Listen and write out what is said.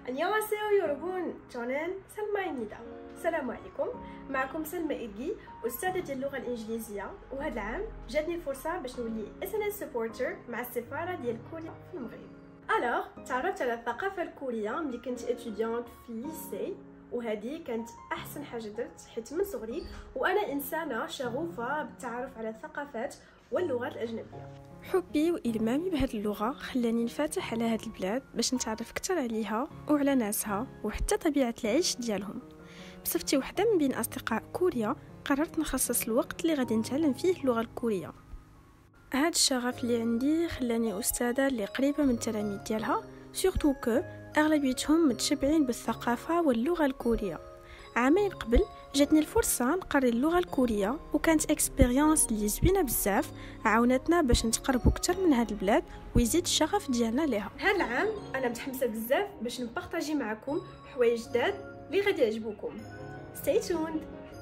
안녕하세요 여러분. 저는 سلمى. السلام عليكم. معكم سلمى إرقي، أستاذة ديال اللغة الإنجليزية، وهذا العام جاتني الفرصة باش نولي SNS سبورتر مع السفارة ديال كوريا في المغرب. تعرفت على الثقافة الكورية ملي كنت étudiante في الليسي، وهذه كانت أحسن حاجة درت حيت من صغري وأنا إنسانة شغوفة بالتعرف على الثقافات واللغات الأجنبية. حبي وإلمامي بهذه اللغة خلاني نفتح على هذه البلاد باش نتعرف أكثر عليها وعلى ناسها وحتى طبيعة العيش ديالهم. بصفتي وحدة من بين أصدقاء كوريا قررت نخصص الوقت اللي غادي نتعلم فيه اللغة الكورية. هذا الشغف اللي عندي خلاني أستاذة اللي قريبة من التلاميذ ديالها، سورتو كو أغلبيتهم متشبعين بالثقافة واللغة الكورية. عامين قبل جاتني الفرصة نقري اللغة الكورية، وكانت اكسبيريونس اللي زوينة بزاف، عاونتنا باش نتقربوا اكثر من هذه البلاد ويزيد الشغف ديالنا ليها. هذا العام انا متحمسة بزاف باش نبارطاجي معكم حوايج جداد اللي غادي يعجبوكم. Stay tuned.